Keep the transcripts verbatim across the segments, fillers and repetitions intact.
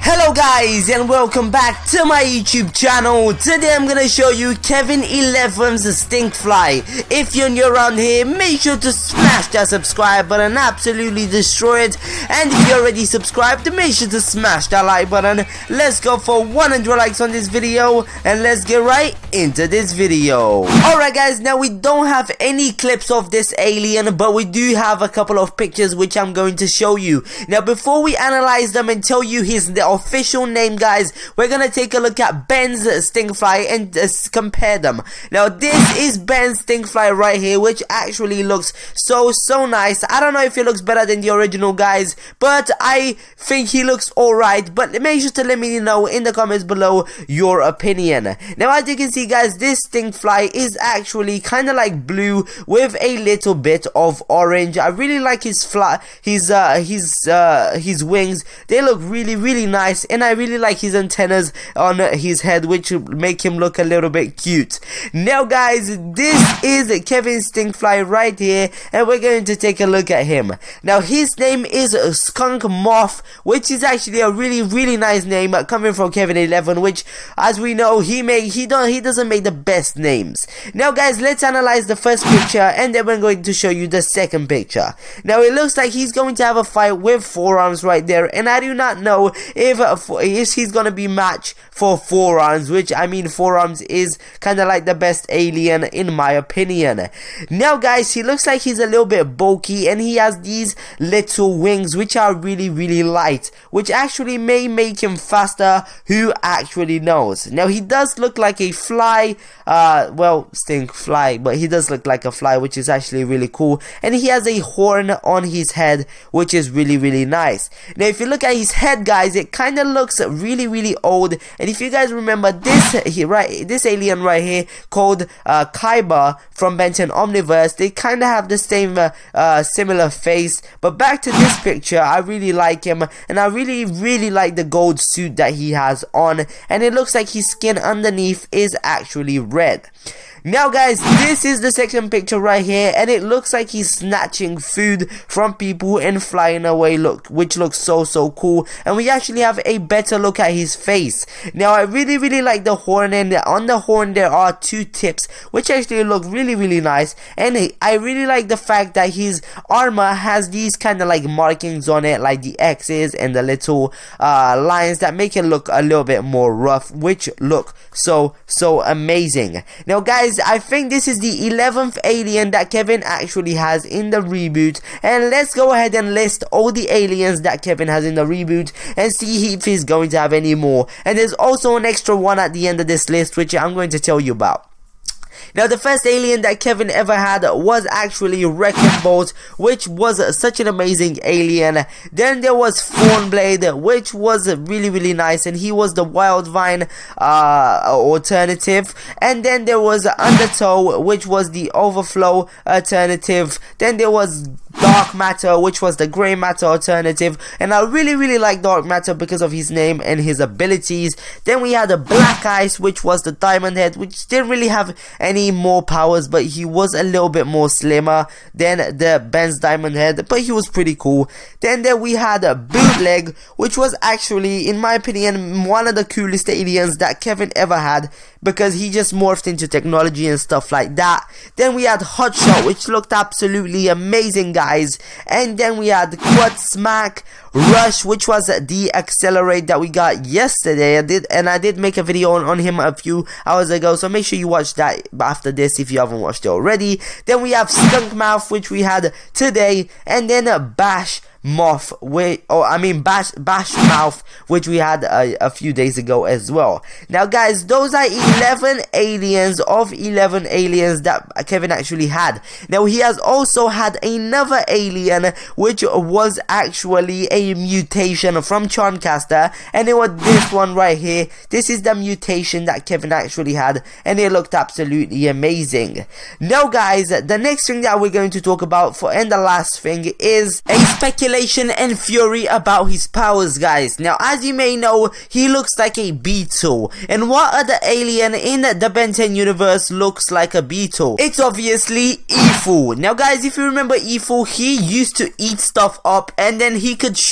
Hello guys and welcome back to my YouTube channel. Today I'm gonna show you Kevin eleven's Stinkfly. If you're new around here, make sure to smash that subscribe button, absolutely destroy it. And if you're already subscribed, make sure to smash that like button. Let's go for one hundred likes on this video and let's get right into this video. Alright guys, now we don't have any clips of this alien, but we do have a couple of pictures which I'm going to show you. Now before we analyze them and tell you his the official name, guys, we're gonna take a look at Ben's Stinkfly and uh, compare them. Now this is Ben's Stinkfly right here, which actually looks so so nice. I don't know if it looks better than the original, guys, but I think he looks alright. But make sure to let me know in the comments below your opinion. Now as you can see, guys, this Stinkfly is actually kind of like blue with a little bit of orange. I really like his fly his uh his uh his wings. They look really really nice. Nice, and I really like his antennas on his head, which make him look a little bit cute. Now guys, this is Kevin Stinkfly right here, and we're going to take a look at him. Now his name is Skunk Moth, which is actually a really really nice name coming from Kevin eleven, which as we know he make he don't he doesn't make the best names. Now guys, let's analyze the first picture and then we're going to show you the second picture. Now it looks like he's going to have a fight with forearms right there, and I do not know if If, if he's gonna be matched for forearms, which I mean forearms is kind of like the best alien in my opinion. Now guys, he looks like he's a little bit bulky and he has these little wings which are really really light, which actually may make him faster. Who actually knows? Now he does look like a fly, uh well, Stinkfly, but he does look like a fly, which is actually really cool, and he has a horn on his head which is really really nice. Now if you look at his head, guys, it kind of looks really really old, and if you guys remember this he, right this alien right here called uh, Kaiba from Ben ten Omniverse, they kind of have the same uh, uh, similar face. But back to this picture, I really like him, and I really really like the gold suit that he has on, and it looks like his skin underneath is actually red. Now guys, this is the second picture right here, and it looks like he's snatching food from people and flying away, look, which looks so so cool. And we actually have a better look at his face. Now I really really like the horn, and on the horn there are two tips which actually look really really nice, and I really like the fact that his armor has these kind of like markings on it, like the X's and the little uh, lines that make it look a little bit more rough, which look so so amazing. Now guys, I think this is the eleventh alien that Kevin actually has in the reboot, and let's go ahead and list all the aliens that Kevin has in the reboot and see if he's going to have any more. And there's also an extra one at the end of this list which I'm going to tell you about. Now the first alien that Kevin ever had was actually Wrecking Bolt, which was such an amazing alien. Then there was Thornblade, which was really really nice, and he was the Wild Vine uh, alternative. And then there was Undertow, which was the Overflow alternative. Then there was Dark Matter, which was the Grey Matter alternative, and I really really like Dark Matter because of his name and his abilities. Then we had a Black Ice, which was the Diamond Head, which didn't really have any more powers, but he was a little bit more slimmer than the Ben's Diamond Head, but he was pretty cool. Then there we had a Bootleg, which was actually, in my opinion, one of the coolest aliens that Kevin ever had, because he just morphed into technology and stuff like that. Then we had Hotshot, which looked absolutely amazing, guys. And then we had Quad Smack, Rush, which was the Accelerate that we got yesterday. I did, and I did make a video on, on him a few hours ago, so make sure you watch that after this if you haven't watched it already. Then we have Skunk Mouth, which we had today, and then uh, Bash Moth, which, oh, I mean Bash Bashmouth, which we had a, a few days ago as well. Now guys, those are eleven aliens of eleven aliens that Kevin actually had. Now he has also had another alien which was actually a mutation from Charmcaster, and it was this one right here. This is the mutation that Kevin actually had, and it looked absolutely amazing. Now guys, the next thing that we're going to talk about for and the last thing is a speculation speculation and fury about his powers, guys. Now, as you may know, he looks like a beetle. And what other alien in the Ben ten universe looks like a beetle? It's obviously Efu. Now, guys, if you remember Efu, he used to eat stuff up and then he could shoot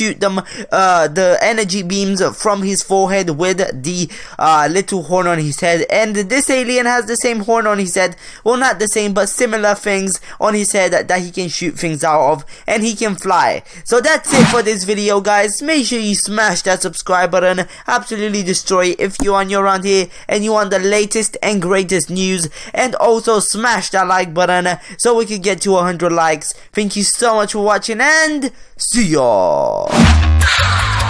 shoot them uh, the energy beams from his forehead with the uh, little horn on his head. And this alien has the same horn on his head, well, not the same, but similar things on his head that, that he can shoot things out of, and he can fly. So that's it for this video, guys. Make sure you smash that subscribe button, absolutely destroy it if you're new around here and you want the latest and greatest news, and also smash that like button so we can get to one hundred likes. Thank you so much for watching, and see y'all.